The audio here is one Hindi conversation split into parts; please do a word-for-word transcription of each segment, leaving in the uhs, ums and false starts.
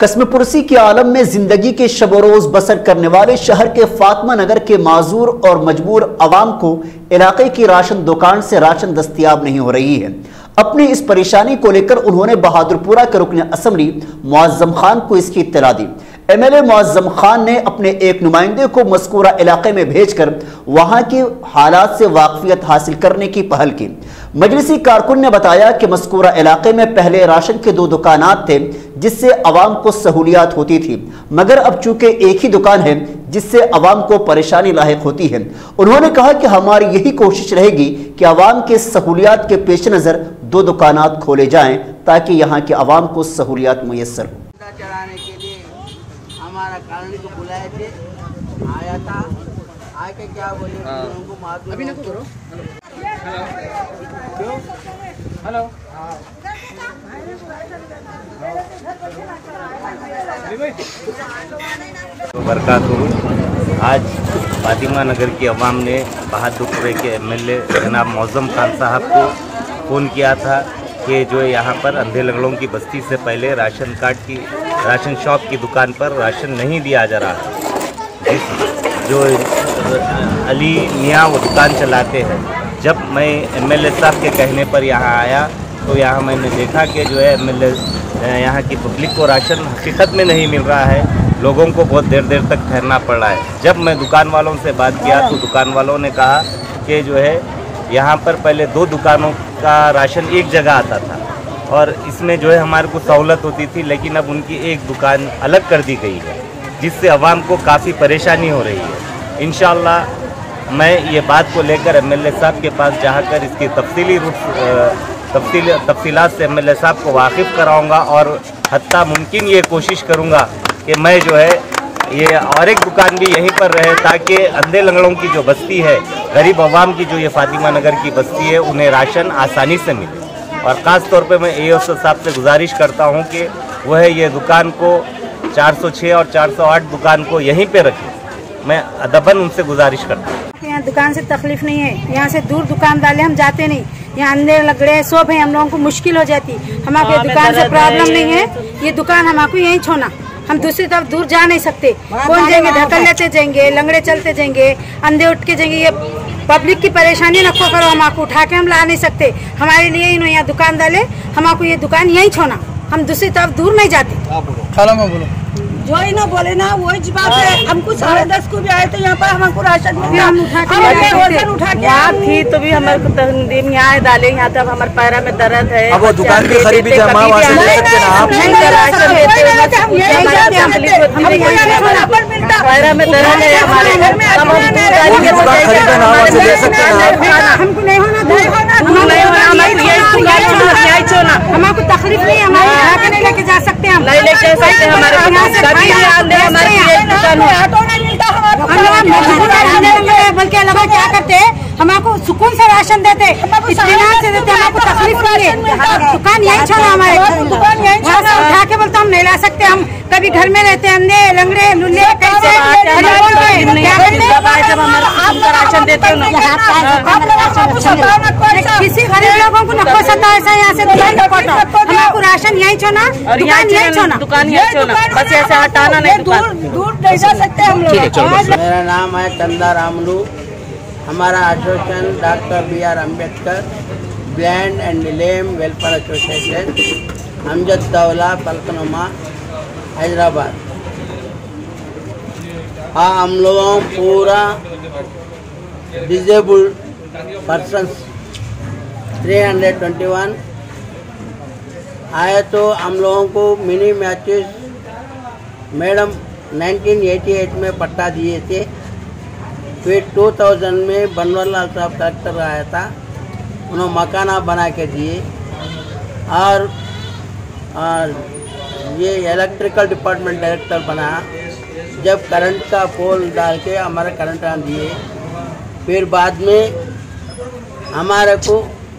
कसमपुरसी के आलम में जिंदगी के शब-ओ-रोज बसर करने वाले शहर के फातिमा नगर के माजूर और मजबूर अवाम को इलाके की राशन दुकान से राशन दस्तयाब नहीं हो रही है। अपनी इस परेशानी को लेकर उन्होंने बहादुरपुरा के रुकन असम्बली मुअज्जम खान को इसकी इत्तला दी। एमएलए मुअज्जम खान ने अपने एक नुमाइंदे को मज़कूरा इलाके में भेजकर वहां के हालात से वाकफियत हासिल करने की पहल की। मजलिसी कारकुन ने बताया कि मज़कूरा इलाके में पहले राशन के दो दुकानात थे जिससे अवाम को सहूलियात होती थी, मगर अब चूंकि एक ही दुकान है जिससे अवाम को परेशानी लाहिक होती है। उन्होंने कहा कि हमारी यही कोशिश रहेगी कि अवाम के सहूलियात के पेश नज़र दो दुकानात खोले जाएं ताकि यहाँ के अवाम को सहूलियात मुयस्सर हो। चढ़ाने के लिए हमारा कॉलोनी को बुलाए थे, आया था, आके क्या बोले उनको मालूम अभी ना करो। हेलो हेलो बरकातहू। आज फातिमा नगर की अवाम ने बहादुरपुरे के एमएलए जनाब मुअज्जम खान साहब को फ़ोन किया था कि जो यहाँ पर अंधे लंगड़ों की बस्ती से पहले राशन कार्ड की राशन शॉप की दुकान पर राशन नहीं दिया जा रहा है। जिस जो अली मियाँ वो दुकान चलाते हैं। जब मैं एमएलए साहब के कहने पर यहाँ आया तो यहाँ मैंने देखा कि जो है एमएलए यहाँ की पब्लिक को राशन हकीकत में नहीं मिल रहा है। लोगों को बहुत देर देर तक ठहरना पड़ रहा है। जब मैं दुकान वालों से बात किया तो दुकान वालों ने कहा कि जो है यहाँ पर पहले दो दुकानों का राशन एक जगह आता था और इसमें जो है हमारे को सहूलत होती थी, लेकिन अब उनकी एक दुकान अलग कर दी गई है जिससे अवाम को काफ़ी परेशानी हो रही है। इंशाअल्लाह मैं ये बात को लेकर एमएलए साहब के पास जाकर इसकी तफसीली रूप तफसील तफसीलात से एमएलए साहब को वाकिफ़ कराऊंगा और हत्ता मुमकिन ये कोशिश करूँगा कि मैं जो है ये और एक दुकान भी यहीं पर रहे ताकि अंधे लंगड़ों की जो बस्ती है, गरीब अवाम की जो ये फातिमा नगर की बस्ती है, उन्हें राशन आसानी से मिले। और ख़ास तौर पे मैं एओसी साहब से गुजारिश करता हूँ कि वह ये दुकान को चार सौ छह और चार सौ आठ दुकान को यहीं पे रखें। मैं अदबन उनसे गुजारिश करता हूँ। यहाँ दुकान से तकलीफ नहीं है, यहाँ से दूर दुकान डाले हम जाते नहीं, यहाँ अंधे लंगड़े सब है, हम लोगों को मुश्किल हो जाती। हमारे दुकान से प्रॉब्लम नहीं है, ये दुकान हमको यहीं छोड़ना, हम दूसरी तरफ दूर जा नहीं सकते। कौन जाएंगे, धक्का लेते जाएंगे, लंगड़े चलते जाएंगे, अंधे उठ के जाएंगे। ये पब्लिक की परेशानी नको करो, हमको उठा के हम ला नहीं सकते। हमारे लिए इन्होंने यहाँ दुकान डाले, हमको ये दुकान यहीं छोड़ना, हम दूसरी तरफ दूर नहीं जाते। खाला में बोलो जो इन्हों बोले ना वही बात है। हमको साढ़े दस को भी आए तो यहाँ पर हमको राशन मिल गया, हम उठा के राशन उठा के यहाँ थी तो भी हमारे को तंदीम यहाँ डाले, यहाँ तक हमारे पैरा में दर्द है। अब वो दुकान की खरीदी जमा वहाँ से ले सकते हैं आप। पैरा में दर्द है हमारे, हमको नहीं होना, हमको तकलीफ नहीं, हमारे नहीं लेके जा सकते, हम नहीं लेके जा सकते। हमारे बल्कि अल्लाह क्या करते हैं, हमको सुकून से राशन देते, इत्मीनान से देते, हमको तकलीफ नहीं है। दुकान यहीं छोड़ा, हमारे दुकान यहीं छोड़ा, उठा के बोलते हम नहीं ला सकते। हम कभी घर में रहते हैं, अंधे लंगड़े लुल्ले कैसे जब हमारा राशन देते हैं किसी गरीब लोगों को नको सता ऐसा यहाँ से दुकान हमको राशन यहीं छोड़ना और यहीं छोड़ना, दुकान यहीं छोड़ना, बस ऐसे हटाना नहीं, दूर दूर नहीं जा सकते हम लोग। मेरा नाम है चंदा रामलू। हमारा association doctor B R Ambedkar blind and lame welfare association, Amjad Daula, Falaknuma, Hyderabad. हाँ, हम लोगों पूरा डिजेबल्ड पर्सन्स तीन सौ इक्कीस आए तो हम लोगों को मिनी मैचेस मैडम उन्नीस सौ अट्ठासी में पट्टा दिए थे। फिर दो हज़ार में बनवारीलाल साहब कलेक्टर आया था, उन्होंने मकाना बना के दिए। और, और ये इलेक्ट्रिकल डिपार्टमेंट डायरेक्टर बना, जब करंट का पोल डाल के हमारे करंट आ दिए। फिर बाद में हमारे को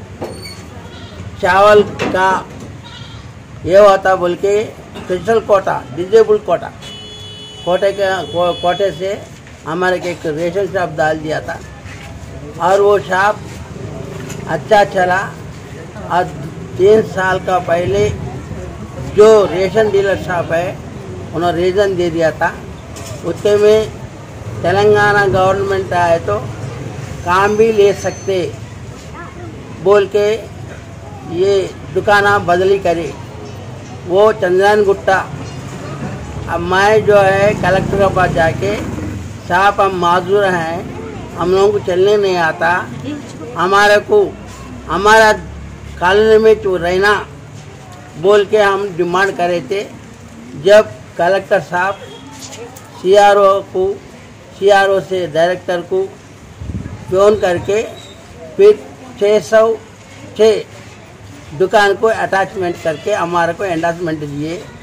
चावल का ये होता बोल के स्पेशल कोटा, डिजेबल कोटा, कोटे के को, कोटे से हमारे के एक रेशन शॉप डाल दिया था और वो शॉप अच्छा चला। और तीन साल का पहले जो रेशन डीलर शॉप है उन्होंने रीज़न दे दिया था। उतने में तेलंगाना गवर्नमेंट आए तो काम भी ले सकते बोल के ये दुकाना बदली करे, वो चंदन गुट्टा। अब मैं जो है कलेक्टर के पास जाके साहब हम माजूर हैं, हम लोगों को चलने नहीं आता, हमारे को हमारा कॉलोनी में जो रहना बोल के हम डिमांड करे थे। जब कलेक्टर साहब सीआरओ को सीआरओ से डायरेक्टर को फोन करके फिर छः सौ छः दुकान को अटैचमेंट करके हमारे को एंडोर्समेंट दिए।